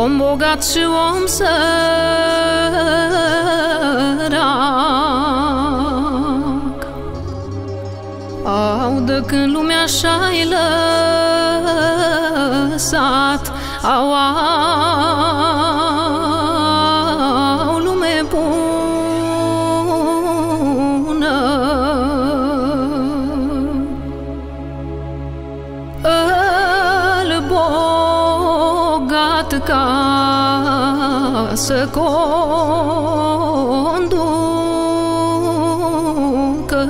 om bogat și om sărac, au de când lumea și-ai lăsat, au lume bună. Îl bogat ca să conducă,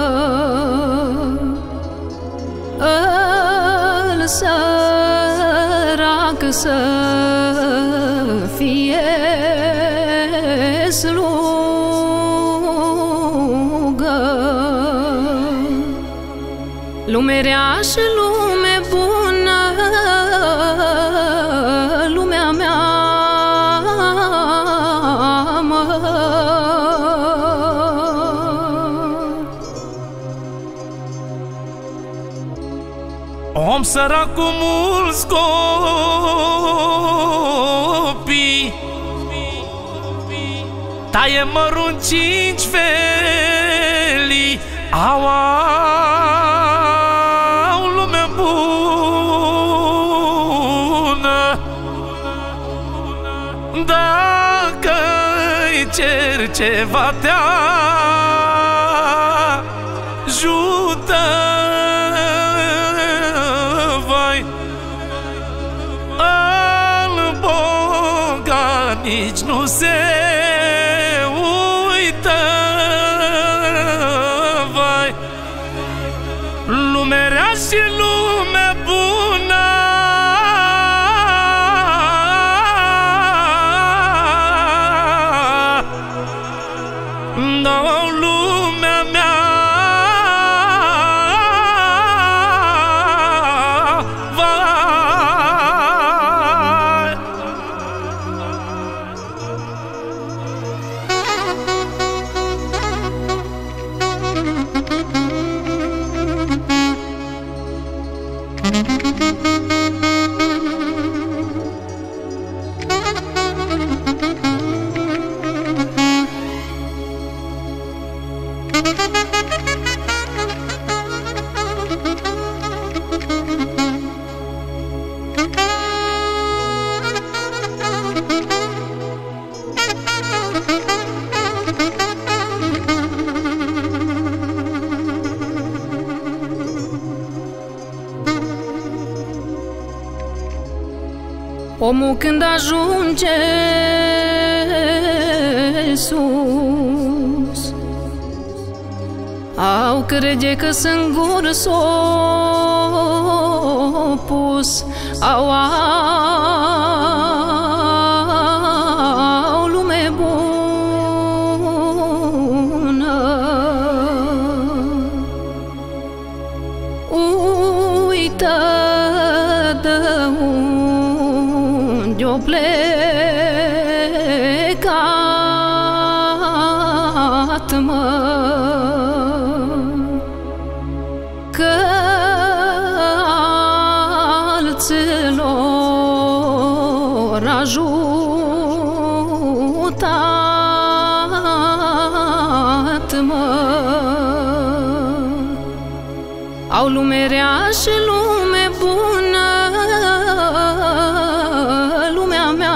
îl sărac să fie slugă. Lume rea și lume bună, lumea mea, mă. Om sărac cu mulți copii, taie mărun 5 felii, au lume bună. Dacă-i cer ceva te ajută, vai, al bogat nici nu se uită, vai, lume rea și lume bună. Da, lumea mea, vai. Omul când ajunge sus, au crede că sunt gur s-o pus, au lume bună. Uită de unde-o plecat, mă, că alților ajutat, mă. Au lume rea și lume bună, lumea mea,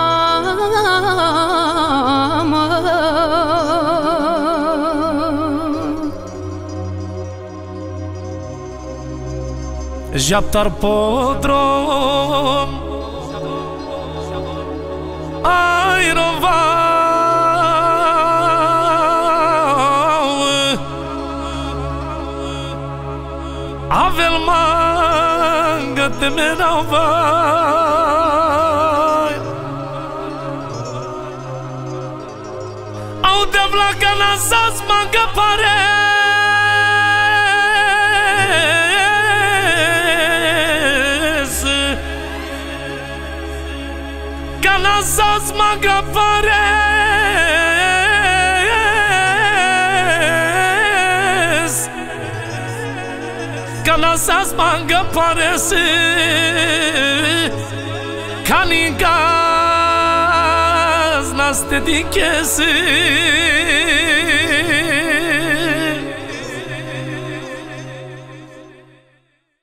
mă. Japtar podrom airovau, avel mangă temerau, vai, au de vlaca nasas mangă pare, nasas mangă pare, nasas manga parece caninga te dichesi